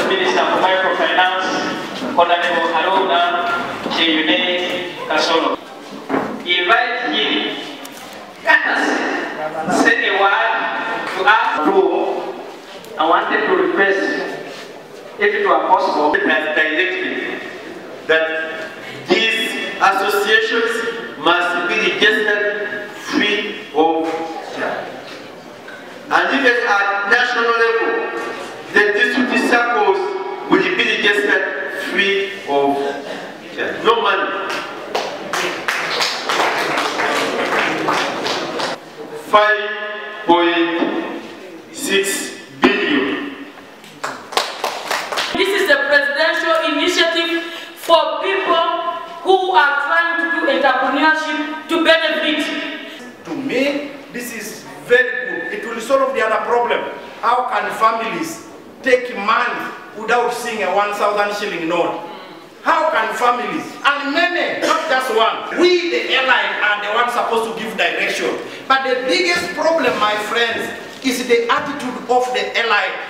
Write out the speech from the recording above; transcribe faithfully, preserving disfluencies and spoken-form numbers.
Minister for Microfinance, Honorable Haruna Cheyune Kasolo. Invite him and say a word to us. I wanted to request, if it were possible, directly that these associations must be registered free of charge. And even at national level, the district circles will be registered free of charge. No money. five point six billion. This is a presidential initiative for people who are trying to do entrepreneurship to benefit. To me, this is very good. It will solve the other problem. How can families take money without seeing a one thousand shilling note? How can families, and many, not just one, we the airline are the ones supposed to give direction. But the biggest problem, my friends, is the attitude of the airline.